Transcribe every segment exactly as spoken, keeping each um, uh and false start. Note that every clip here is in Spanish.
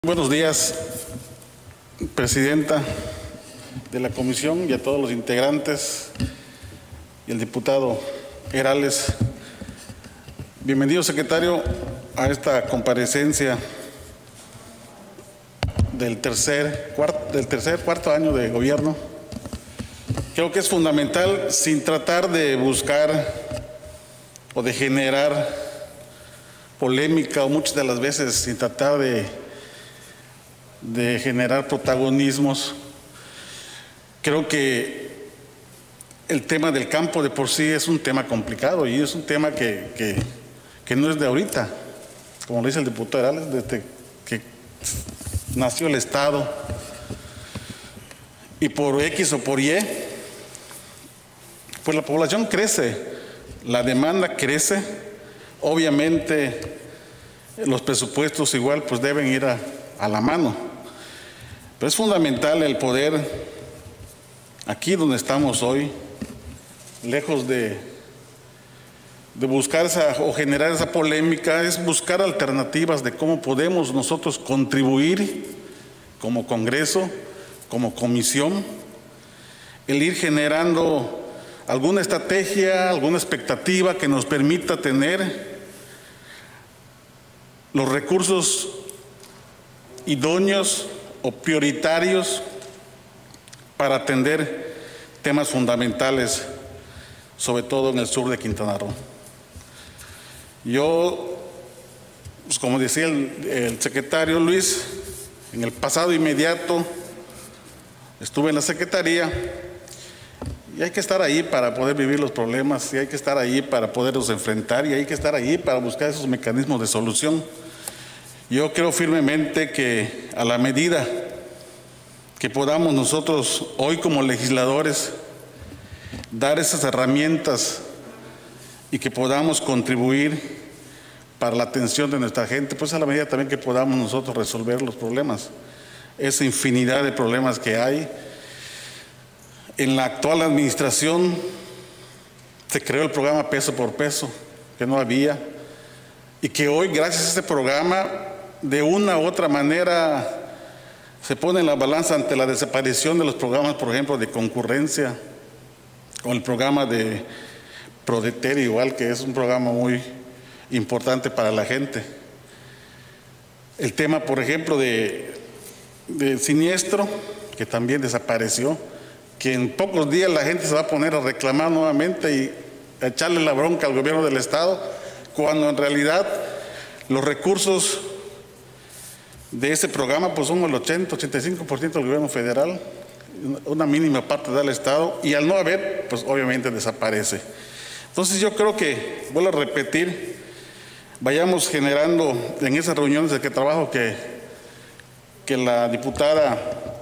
Buenos días, presidenta de la comisión y a todos los integrantes y el diputado Herales. Bienvenido, secretario, a esta comparecencia del tercer, cuarto, del tercer, cuarto año de gobierno. Creo que es fundamental, sin tratar de buscar o de generar polémica, o muchas de las veces sin tratar de de generar protagonismos. Creo que el tema del campo de por sí es un tema complicado y es un tema que, que, que no es de ahorita, como lo dice el diputado Herales, desde que nació el Estado, y por X o por Y, pues la población crece, la demanda crece, obviamente los presupuestos igual pues deben ir a, a la mano. Pero es fundamental el poder, aquí donde estamos hoy, lejos de, de buscar esa, o generar esa polémica, es buscar alternativas de cómo podemos nosotros contribuir como Congreso, como comisión, el ir generando alguna estrategia, alguna expectativa que nos permita tener los recursos idóneos o prioritarios para atender temas fundamentales, sobre todo en el sur de Quintana Roo. Yo, pues como decía el, el secretario Luis, en el pasado inmediato estuve en la Secretaría y hay que estar ahí para poder vivir los problemas, y hay que estar ahí para poderlos enfrentar, y hay que estar ahí para buscar esos mecanismos de solución. Yo creo firmemente que a la medida que podamos nosotros hoy como legisladores dar esas herramientas y que podamos contribuir para la atención de nuestra gente, pues a la medida también que podamos nosotros resolver los problemas, esa infinidad de problemas que hay. En la actual administración se creó el programa Peso por Peso, que no había, y que hoy, gracias a este programa, de una u otra manera se pone en la balanza ante la desaparición de los programas, por ejemplo, de concurrencia, con el programa de Prodeter, igual, que es un programa muy importante para la gente. El tema, por ejemplo, de, de siniestro, que también desapareció, que en pocos días la gente se va a poner a reclamar nuevamente y a echarle la bronca al gobierno del Estado, cuando en realidad los recursos de ese programa pues son el ochenta, ochenta y cinco por ciento del gobierno federal, una mínima parte del Estado, y al no haber, pues obviamente desaparece. Entonces yo creo que, vuelvo a repetir, vayamos generando en esas reuniones de que trabajo que, que la diputada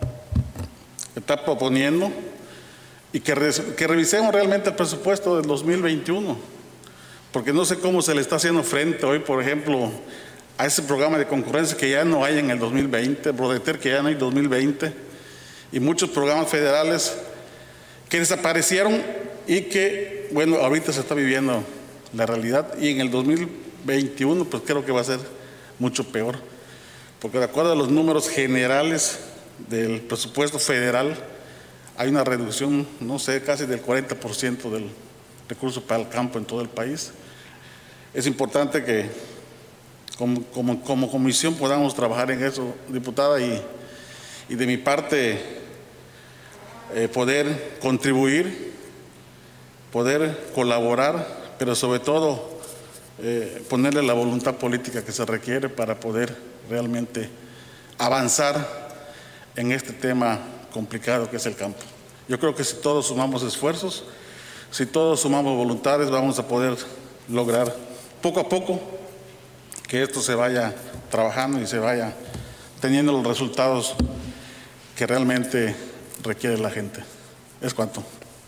está proponiendo, y que, re, que revisemos realmente el presupuesto del dos mil veintiuno, porque no sé cómo se le está haciendo frente hoy, por ejemplo, a ese programa de concurrencia que ya no hay en el dos mil veinte, Prodeter que ya no hay en el dos mil veinte, y muchos programas federales que desaparecieron y que, bueno, ahorita se está viviendo la realidad, y en el dos mil veintiuno pues creo que va a ser mucho peor, porque de acuerdo a los números generales del presupuesto federal hay una reducción, no sé, casi del cuarenta por ciento del recurso para el campo en todo el país. Es importante que Como, como, como comisión podamos trabajar en eso, diputada, y, y de mi parte eh, poder contribuir, poder colaborar, pero sobre todo eh, ponerle la voluntad política que se requiere para poder realmente avanzar en este tema complicado que es el campo. Yo creo que si todos sumamos esfuerzos, si todos sumamos voluntades, vamos a poder lograr poco a poco que esto se vaya trabajando y se vaya teniendo los resultados que realmente requiere la gente. Es cuanto.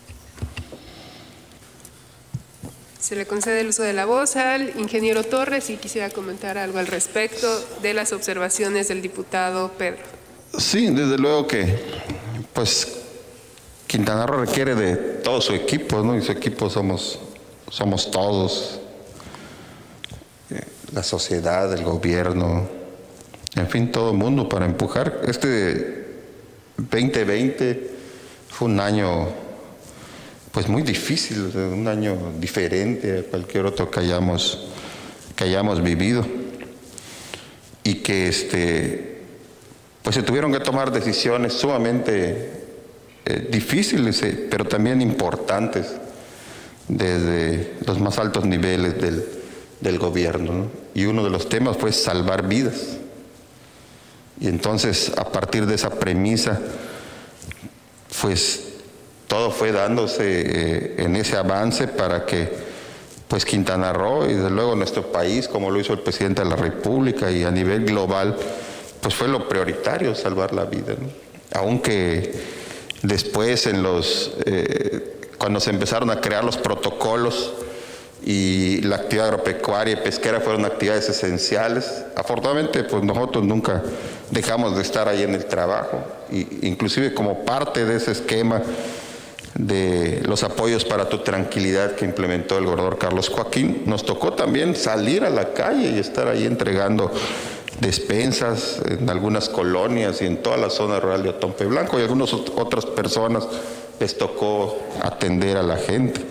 Se le concede el uso de la voz al ingeniero Torres y quisiera comentar algo al respecto de las observaciones del diputado Pedro. Sí, desde luego que pues Quintana Roo requiere de todo su equipo, ¿no? Y su equipo somos, somos todos. La sociedad, el gobierno, en fin, todo el mundo para empujar. Este veinte veinte fue un año pues muy difícil, un año diferente a cualquier otro que hayamos, que hayamos vivido, y que este, pues se tuvieron que tomar decisiones sumamente eh, difíciles, eh, pero también importantes, desde los más altos niveles del, del gobierno, ¿no? Y uno de los temas fue salvar vidas. Y entonces, a partir de esa premisa, pues todo fue dándose eh, en ese avance para que pues Quintana Roo y desde luego nuestro país, como lo hizo el presidente de la República y a nivel global, pues fue lo prioritario, salvar la vida, ¿no? Aunque después en los, eh, cuando se empezaron a crear los protocolos y la actividad agropecuaria y pesquera fueron actividades esenciales, afortunadamente pues nosotros nunca dejamos de estar ahí en el trabajo, y inclusive como parte de ese esquema de los apoyos para tu tranquilidad que implementó el gobernador Carlos Joaquín, nos tocó también salir a la calle y estar ahí entregando despensas en algunas colonias y en toda la zona rural de Otompe Blanco, y a algunas otras personas les tocó atender a la gente.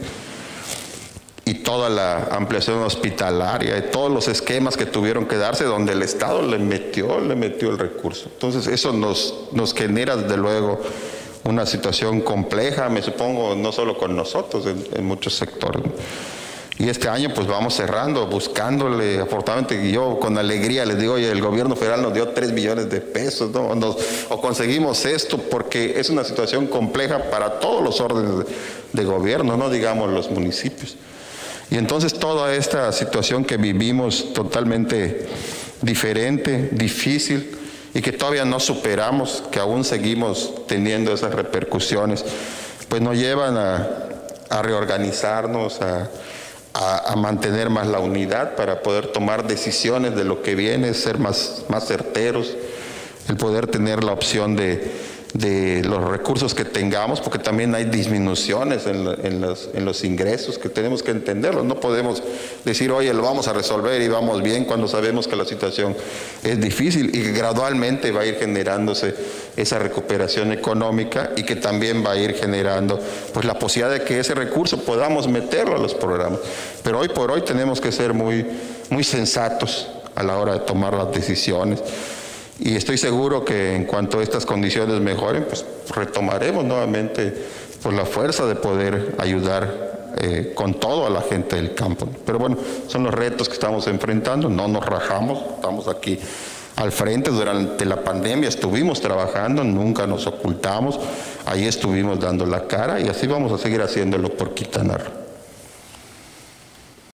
Y toda la ampliación hospitalaria y todos los esquemas que tuvieron que darse, donde el Estado le metió, le metió el recurso. Entonces eso nos, nos genera desde luego una situación compleja, me supongo, no solo con nosotros, en, en muchos sectores. Y este año pues vamos cerrando, buscándole, afortunadamente yo con alegría les digo, oye, el gobierno federal nos dio tres millones de pesos, ¿no? Nos, o conseguimos esto, porque es una situación compleja para todos los órdenes de, de gobierno, no digamos los municipios. Y entonces toda esta situación que vivimos totalmente diferente, difícil, y que todavía no superamos, que aún seguimos teniendo esas repercusiones, pues nos llevan a, a reorganizarnos, a, a, a mantener más la unidad para poder tomar decisiones de lo que viene, ser más, más certeros, el poder tener la opción de, de los recursos que tengamos, porque también hay disminuciones en, la, en, los, en los ingresos que tenemos que entenderlos. No podemos decir, oye, lo vamos a resolver y vamos bien, cuando sabemos que la situación es difícil y que gradualmente va a ir generándose esa recuperación económica, y que también va a ir generando pues la posibilidad de que ese recurso podamos meterlo a los programas. Pero hoy por hoy tenemos que ser muy, muy sensatos a la hora de tomar las decisiones. Y estoy seguro que en cuanto estas condiciones mejoren, pues retomaremos nuevamente pues, la fuerza de poder ayudar eh, con todo a la gente del campo. Pero bueno, son los retos que estamos enfrentando, no nos rajamos, estamos aquí al frente. Durante la pandemia estuvimos trabajando, nunca nos ocultamos, ahí estuvimos dando la cara, y así vamos a seguir haciéndolo por Quintana Roo.